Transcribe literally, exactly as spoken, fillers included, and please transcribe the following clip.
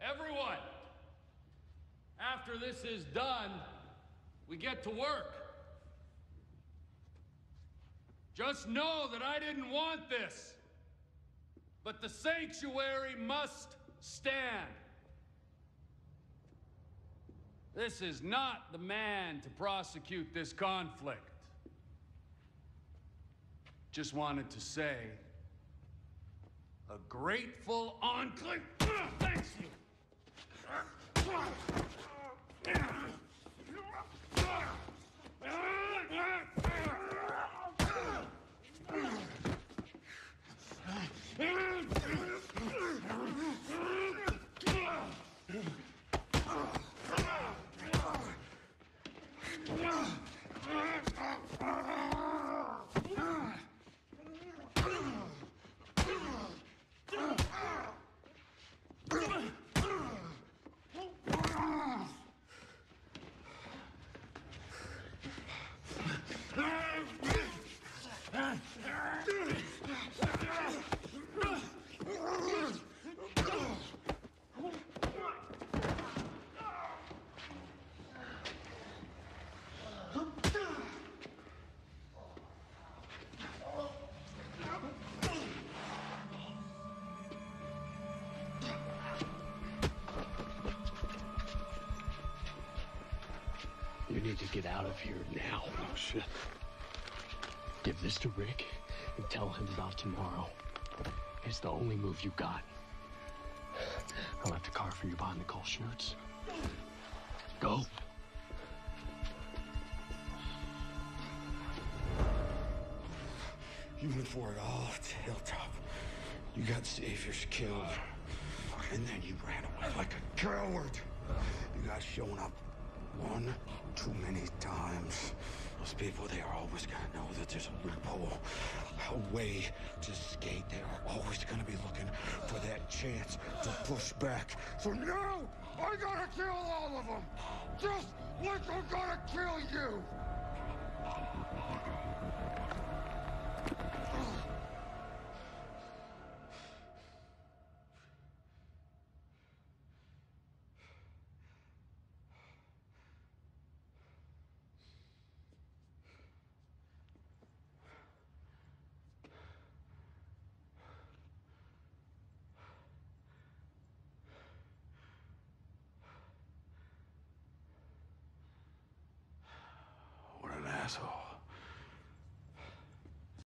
everyone, after this is done, we get to work. Just know that I didn't want this, but the sanctuary must stand. This is not the man to prosecute this conflict. Just wanted to say, a grateful enclave. Thanks you. You need to get out of here now. Oh, shit. Give this to Rick and tell him about tomorrow. It's the only move you got. I left a car for you behind the call shoots. Go. You went for it all at the hilltop. You got saviors killed. And then you ran away like a coward. You guys showing up one too many times. Those people, they are always gonna know that there's a loophole, a way to skate. They are always gonna be looking for that chance to push back. So now, I gotta kill all of them! Just like I'm gonna kill you! What an asshole.